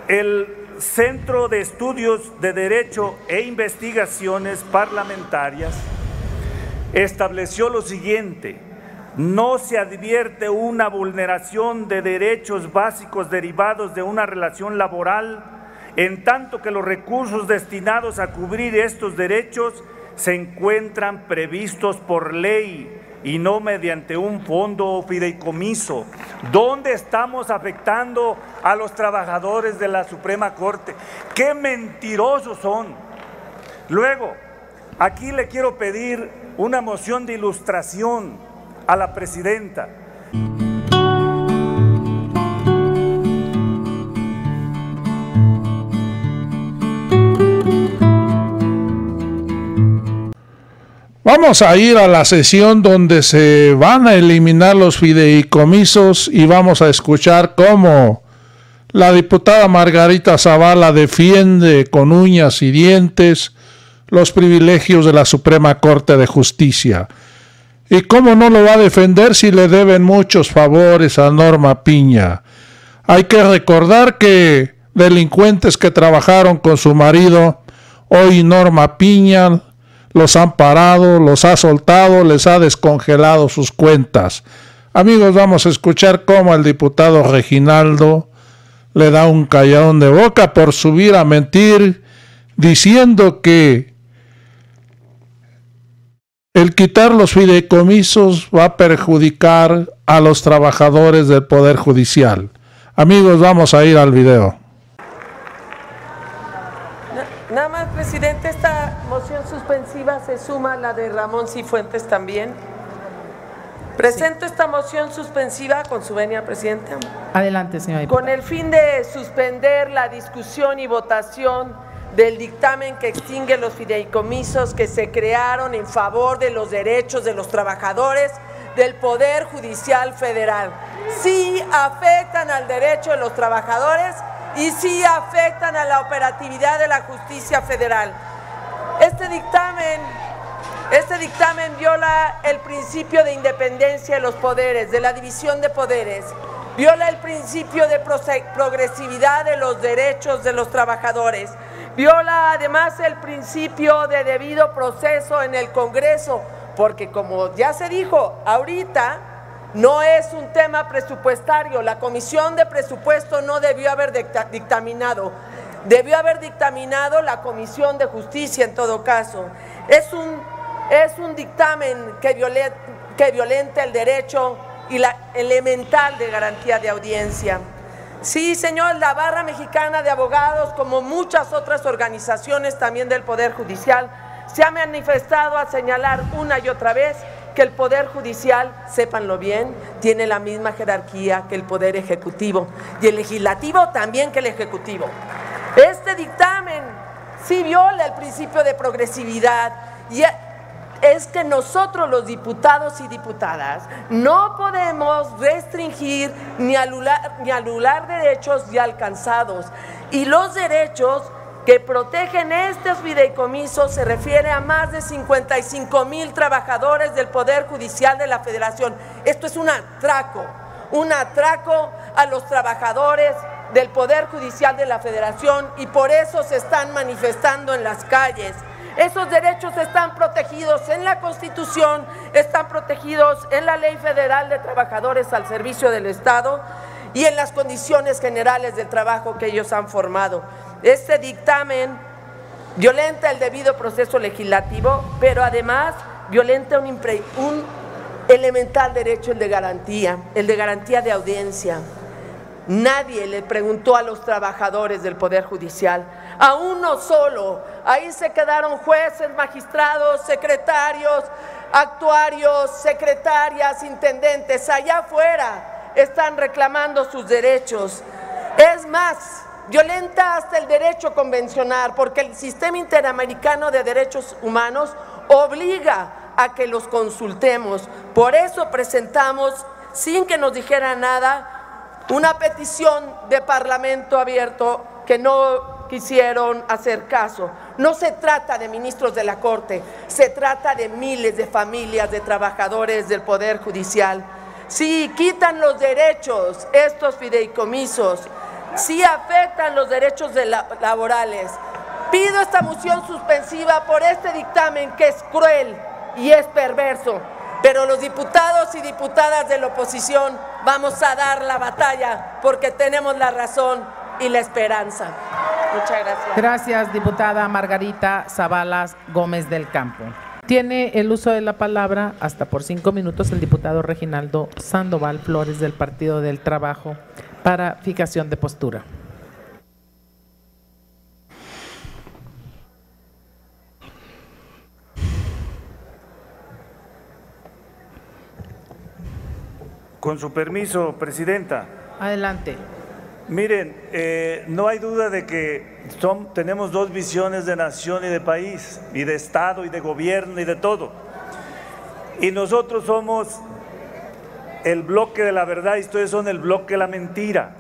El Centro de Estudios de Derecho e Investigaciones Parlamentarias estableció lo siguiente: no se advierte una vulneración de derechos básicos derivados de una relación laboral, en tanto que los recursos destinados a cubrir estos derechos se encuentran previstos por ley y no mediante un fondo o fideicomiso. ¿Dónde estamos afectando a los trabajadores de la Suprema Corte? ¡Qué mentirosos son! Luego, aquí le quiero pedir una moción de ilustración a la presidenta. Vamos a ir a la sesión donde se van a eliminar los fideicomisos y vamos a escuchar cómo la diputada Margarita Zavala defiende con uñas y dientes los privilegios de la Suprema Corte de Justicia. ¿Y cómo no lo va a defender si le deben muchos favores a Norma Piña? Hay que recordar que delincuentes que trabajaron con su marido, hoy Norma Piña los han parado, los ha soltado, les ha descongelado sus cuentas. Amigos, vamos a escuchar cómo el diputado Reginaldo le da un calladón de boca por subir a mentir, diciendo que el quitar los fideicomisos va a perjudicar a los trabajadores del Poder Judicial. Amigos, vamos a ir al video. Nada más, presidente, esta moción suspensiva se suma a la de Ramón Cifuentes también. Presento esta moción suspensiva con su venia, presidente. Adelante, señora diputada. Con el fin de suspender la discusión y votación del dictamen que extingue los fideicomisos que se crearon en favor de los derechos de los trabajadores del Poder Judicial Federal. Sí afectan al derecho de los trabajadores y sí afectan a la operatividad de la justicia federal. Este dictamen viola el principio de independencia de los poderes, de la división de poderes, viola el principio de progresividad de los derechos de los trabajadores, viola además el principio de debido proceso en el Congreso, porque como ya se dijo ahorita, no es un tema presupuestario. La Comisión de Presupuesto no debió haber dictaminado. Debió haber dictaminado la Comisión de Justicia en todo caso. Es un dictamen que violenta el derecho y la elemental de garantía de audiencia. Sí, señor, la Barra Mexicana de Abogados, como muchas otras organizaciones también del Poder Judicial, se ha manifestado a señalar una y otra vez que el Poder Judicial, sépanlo bien, tiene la misma jerarquía que el Poder Ejecutivo y el Legislativo también que el Ejecutivo. Este dictamen sí viola el principio de progresividad y es que nosotros los diputados y diputadas no podemos restringir ni anular derechos ya alcanzados, y los derechos que protegen estos fideicomisos se refiere a más de 55,000 trabajadores del Poder Judicial de la Federación. Esto es un atraco a los trabajadores del Poder Judicial de la Federación, y por eso se están manifestando en las calles. Esos derechos están protegidos en la Constitución, están protegidos en la Ley Federal de Trabajadores al Servicio del Estado y en las condiciones generales del trabajo que ellos han formado. Este dictamen violenta el debido proceso legislativo, pero además violenta un elemental derecho, el de garantía de audiencia. Nadie le preguntó a los trabajadores del Poder Judicial, a uno solo. Ahí se quedaron jueces, magistrados, secretarios, actuarios, secretarias, intendentes. Allá afuera están reclamando sus derechos. Es más, violenta hasta el derecho convencional, porque el Sistema Interamericano de Derechos Humanos obliga a que los consultemos. Por eso presentamos, sin que nos dijera nada, una petición de Parlamento abierto que no quisieron hacer caso. No se trata de ministros de la Corte, se trata de miles de familias de trabajadores del Poder Judicial. Si quitan los derechos, estos fideicomisos, sí afectan los derechos laborales. Pido esta moción suspensiva por este dictamen que es cruel y es perverso, pero los diputados y diputadas de la oposición vamos a dar la batalla porque tenemos la razón y la esperanza. Muchas gracias. Gracias, diputada Margarita Zavala Gómez del Campo. Tiene el uso de la palabra hasta por 5 minutos el diputado Reginaldo Sandoval Flores del Partido del Trabajo para fijación de postura. Con su permiso, presidenta. Adelante. Miren, no hay duda de que tenemos dos visiones de nación y de país, y de Estado y de gobierno y de todo. Y nosotros somos el bloque de la verdad y ustedes son el bloque de la mentira.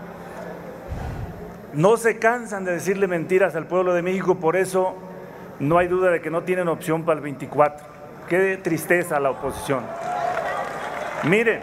No se cansan de decirle mentiras al pueblo de México, por eso no hay duda de que no tienen opción para el 24. Qué tristeza la oposición. Miren,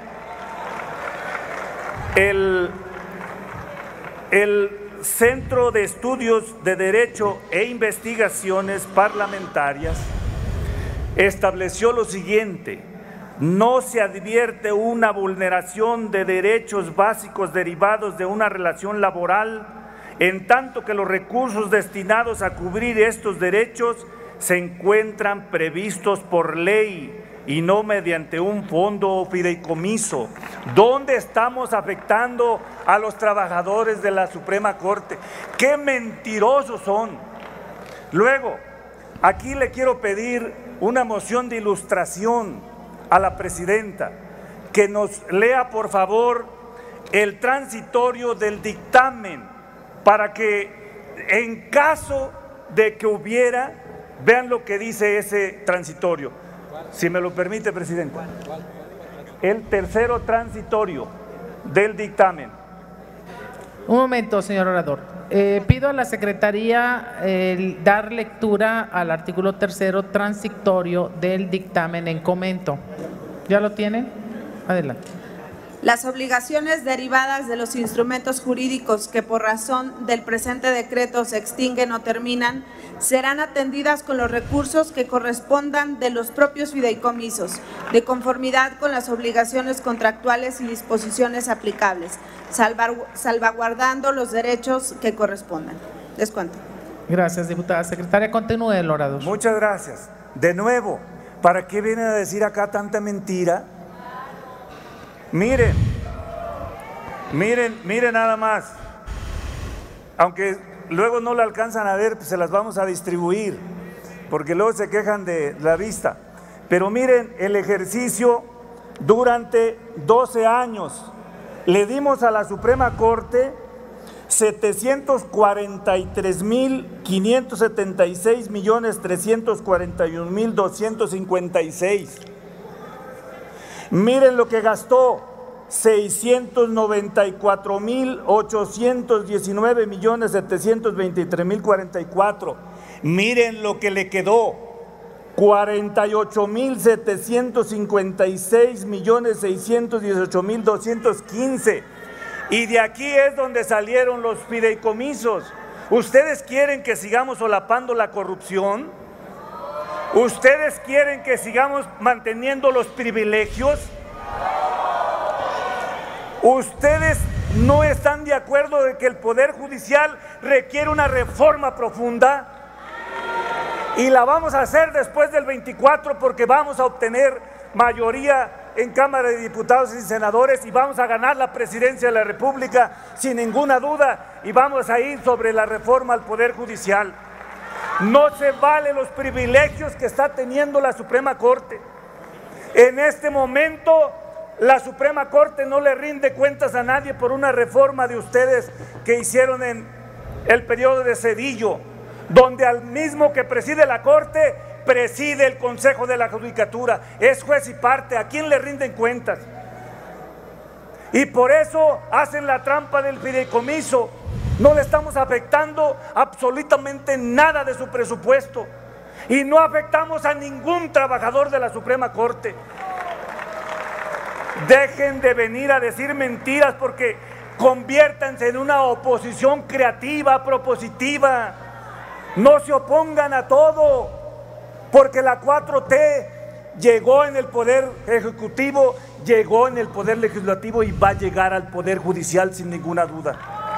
el Centro de Estudios de Derecho e Investigaciones Parlamentarias estableció lo siguiente: no se advierte una vulneración de derechos básicos derivados de una relación laboral, en tanto que los recursos destinados a cubrir estos derechos se encuentran previstos por ley y no mediante un fondo o fideicomiso. ¿Dónde estamos afectando a los trabajadores de la Suprema Corte? ¡Qué mentirosos son! Luego, aquí le quiero pedir una moción de ilustración a la presidenta, que nos lea por favor el transitorio del dictamen, para que en caso de que hubiera, vean lo que dice ese transitorio. Si me lo permite, presidente. El tercero transitorio del dictamen. Un momento, señor orador. Pido a la Secretaría dar lectura al artículo tercero transitorio del dictamen en comento. ¿Ya lo tienen? Adelante. Las obligaciones derivadas de los instrumentos jurídicos que por razón del presente decreto se extinguen o terminan serán atendidas con los recursos que correspondan de los propios fideicomisos, de conformidad con las obligaciones contractuales y disposiciones aplicables, salvaguardando los derechos que correspondan. Descuento. Gracias, diputada. Secretaria, continúe el orador. Muchas gracias. De nuevo, ¿para qué vienen a decir acá tanta mentira? Miren nada más, aunque luego no la alcanzan a ver, pues se las vamos a distribuir, porque luego se quejan de la vista. Pero miren el ejercicio durante 12 años. Le dimos a la Suprema Corte 743.576.341.256. Miren lo que gastó: 694.819.723.044. Miren lo que le quedó: 48.756.618.215. Y de aquí es donde salieron los fideicomisos. ¿Ustedes quieren que sigamos solapando la corrupción? ¿Ustedes quieren que sigamos manteniendo los privilegios? ¿Ustedes no están de acuerdo de que el Poder Judicial requiere una reforma profunda? Y la vamos a hacer después del 24, porque vamos a obtener mayoría en Cámara de Diputados y Senadores y vamos a ganar la presidencia de la República sin ninguna duda, y vamos a ir sobre la reforma al Poder Judicial. No se valen los privilegios que está teniendo la Suprema Corte. En este momento la Suprema Corte no le rinde cuentas a nadie por una reforma de ustedes que hicieron en el periodo de Zedillo, donde al mismo que preside la Corte, preside el Consejo de la Judicatura, es juez y parte. ¿A quién le rinden cuentas? Y por eso hacen la trampa del fideicomiso. No le estamos afectando absolutamente nada de su presupuesto y no afectamos a ningún trabajador de la Suprema Corte. Dejen de venir a decir mentiras, porque Conviértanse en una oposición creativa, propositiva. No se opongan a todo, porque la 4T llegó en el Poder Ejecutivo, llegó en el Poder Legislativo y va a llegar al Poder Judicial sin ninguna duda.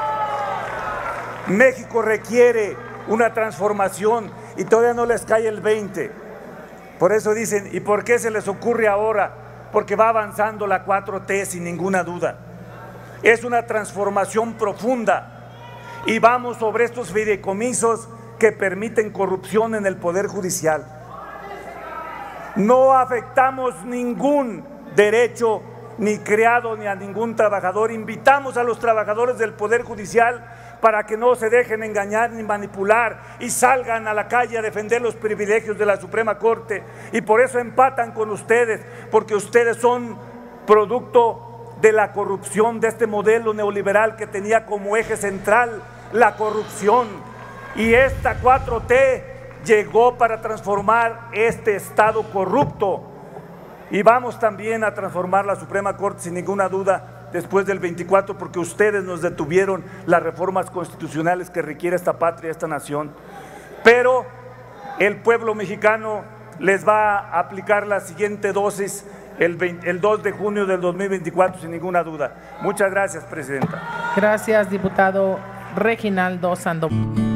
México requiere una transformación y todavía no les cae el 20. Por eso dicen, ¿y por qué se les ocurre ahora? Porque va avanzando la 4T sin ninguna duda. Es una transformación profunda y vamos sobre estos fideicomisos que permiten corrupción en el Poder Judicial. No afectamos ningún derecho ni creado ni a ningún trabajador. Invitamos a los trabajadores del Poder Judicial para que no se dejen engañar ni manipular y salgan a la calle a defender los privilegios de la Suprema Corte. Y por eso empatan con ustedes, porque ustedes son producto de la corrupción, de este modelo neoliberal que tenía como eje central la corrupción. Y esta 4T llegó para transformar este Estado corrupto. Y vamos también a transformar la Suprema Corte sin ninguna duda después del 24, porque ustedes nos detuvieron las reformas constitucionales que requiere esta patria, esta nación. Pero el pueblo mexicano les va a aplicar la siguiente dosis el 2 de junio del 2024 sin ninguna duda. Muchas gracias, presidenta. Gracias, diputado Reginaldo Sandoval.